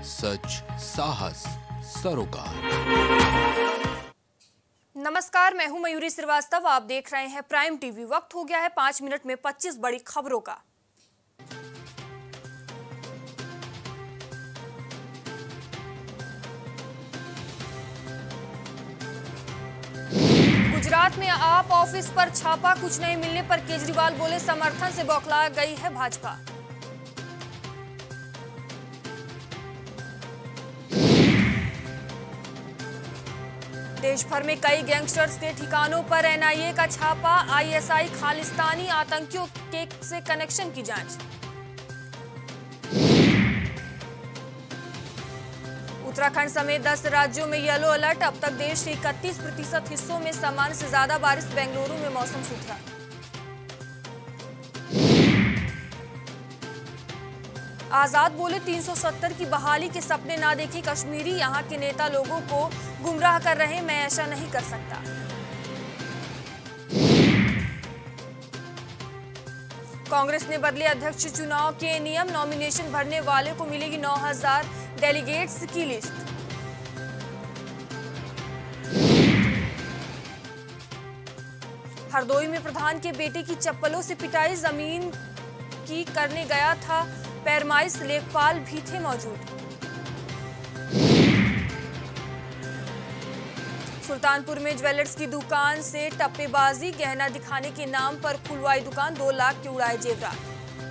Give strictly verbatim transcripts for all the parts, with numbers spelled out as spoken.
सच, साहस, सरोकार। नमस्कार, मैं हूं मयूरी श्रीवास्तव। आप देख रहे हैं प्राइम टीवी। वक्त हो गया है पांच मिनट में पच्चीस बड़ी खबरों का। गुजरात में आप ऑफिस पर छापा, कुछ नहीं मिलने पर केजरीवाल बोले समर्थन से बौखला गई है भाजपा। देश भर में कई गैंगस्टर्स के ठिकानों पर एनआईए का छापा, आईएसआई खालिस्तानी आतंकियों के से कनेक्शन की जांच। उत्तराखंड समेत दस राज्यों में येलो अलर्ट, अब तक देश के इकतीस प्रतिशत हिस्सों में सामान्य से ज्यादा बारिश, बेंगलुरु में मौसम सुधरा। आजाद बोले तीन सौ सत्तर की बहाली के सपने ना देखे कश्मीरी, यहां के नेता लोगों को गुमराह कर रहे, मैं ऐसा नहीं कर सकता। कांग्रेस ने बदले अध्यक्ष चुनाव के नियम, नॉमिनेशन भरने वाले को मिलेगी नौ हज़ार डेलीगेट्स की लिस्ट। हरदोई में प्रधान के बेटे की चप्पलों से पिटाई, जमीन की करने गया था पैरमाइश, लेखपाल भी थे मौजूद। सुल्तानपुर में ज्वेलर्स की दुकान से टप्पेबाजी, गहना दिखाने के नाम पर खुलवाई दुकान, दो लाख के उड़ाए जेवरात।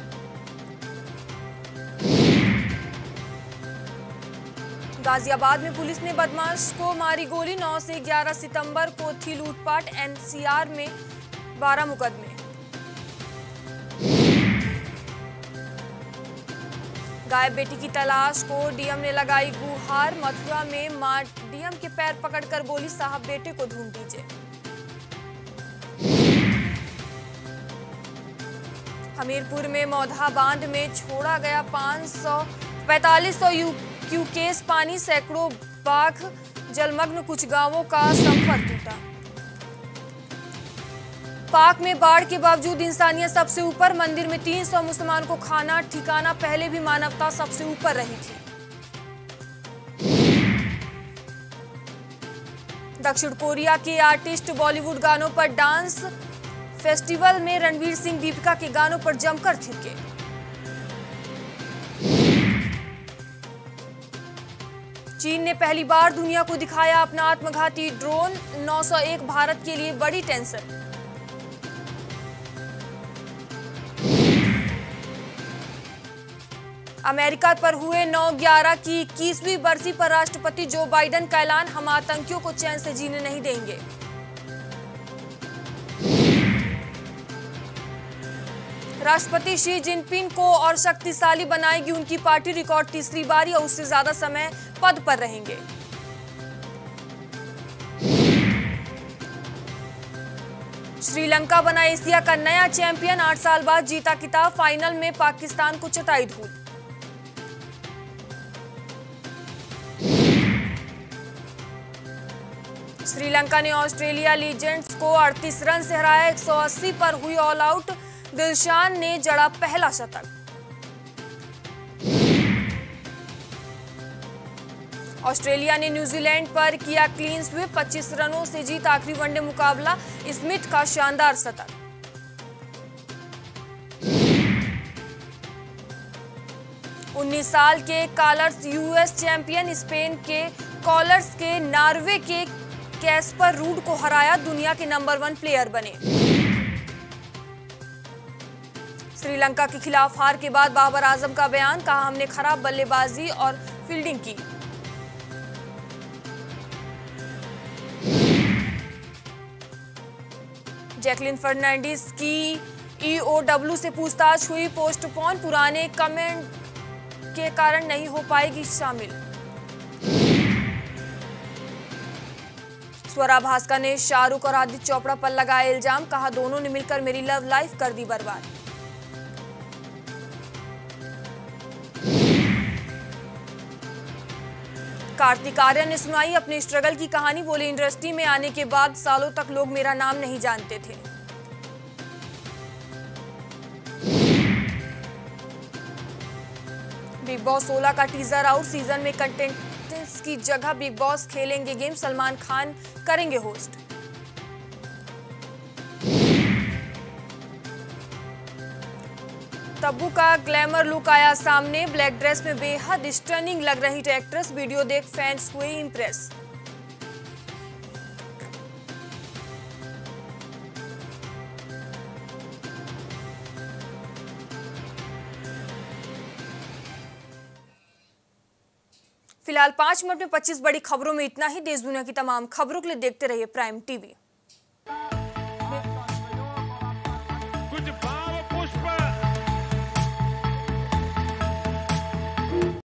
गाजियाबाद में पुलिस ने बदमाश को मारी गोली, नौ से ग्यारह सितंबर को थी लूटपाट, एनसीआर में बारह मुकदमे। गायब बेटी की तलाश को डीएम ने लगाई गुहार, मथुरा में मां डीएम के पैर पकड़कर बोली साहब बेटे को ढूंढ दीजिए। हमीरपुर में मौधा बांध में छोड़ा गया पाँच सौ पैंतालीस सौ क्यूसेक पानी, सैकड़ों बाघ जलमग्न, कुछ गांवों का संपर्क टूटा। पाक में बाढ़ के बावजूद इंसानियत सबसे ऊपर, मंदिर में तीन सौ मुसलमान को खाना ठिकाना, पहले भी मानवता सबसे ऊपर रही थी। दक्षिण कोरिया के आर्टिस्ट बॉलीवुड गानों पर डांस, फेस्टिवल में रणवीर सिंह दीपिका के गानों पर जमकर थिरके। चीन ने पहली बार दुनिया को दिखाया अपना आत्मघाती ड्रोन, नौ सौ एक भारत के लिए बड़ी टेंशन। अमेरिका पर हुए नौ ग्यारह की इक्कीसवीं बरसी पर राष्ट्रपति जो बाइडेन का ऐलान, हम आतंकियों को चैन से जीने नहीं देंगे। राष्ट्रपति शी जिनपिंग को और शक्तिशाली बनाएगी उनकी पार्टी, रिकॉर्ड तीसरी बार या उससे ज्यादा समय पद पर रहेंगे। श्रीलंका बना एशिया का नया चैंपियन, आठ साल बाद जीता खिताब, फाइनल में पाकिस्तान को चटाई धूल। श्रीलंका ने ऑस्ट्रेलिया लीजेंड्स को अड़तीस रन से हराया, एक सौ अस्सी पर हुई ऑल आउट, दिलशान ने जड़ा पहला शतक। ऑस्ट्रेलिया ने न्यूजीलैंड पर किया क्लीन स्वीप, पच्चीस रनों से जीत आखिरी वनडे मुकाबला, स्मिथ का शानदार शतक। उन्नीस साल के कॉलर्स यूएस चैंपियन, स्पेन के कॉलर्स के नॉर्वे के कैस्पर रूड को हराया, दुनिया के नंबर वन प्लेयर बने। श्रीलंका के खिलाफ हार के बाद बाबर आजम का बयान, कहा हमने खराब बल्लेबाजी और फील्डिंग की। जैकलिन फर्नांडिस की ईओडब्ल्यू से पूछताछ हुई पोस्टपोन, पुराने कमेंट के कारण नहीं हो पाएगी शामिल। स्वरा भास्कर ने शाहरुख और आदित्य चोपड़ा पर लगाया इल्जाम, कहा दोनों ने मिलकर मेरी लव लाइफ कर दी बर्बाद। कार्तिक आर्यन ने सुनाई अपनी स्ट्रगल की कहानी, बोले इंडस्ट्री में आने के बाद सालों तक लोग मेरा नाम नहीं जानते थे। बिग बॉस सोलह का टीजर आउट। सीजन में कंटेस्टेंट्स की जगह बिग बॉस खेलेंगे गेम, सलमान खान करेंगे होस्ट। तब्बू का ग्लैमर लुक आया सामने। ब्लैक ड्रेस में बेहद स्टनिंग लग रही थी एक्ट्रेस। वीडियो देख फैंस हुए इंप्रेस। फिलहाल पांच मिनट में पच्चीस बड़ी खबरों में इतना ही। देश दुनिया की तमाम खबरों के लिए देखते रहिए प्राइम टीवी। कुछ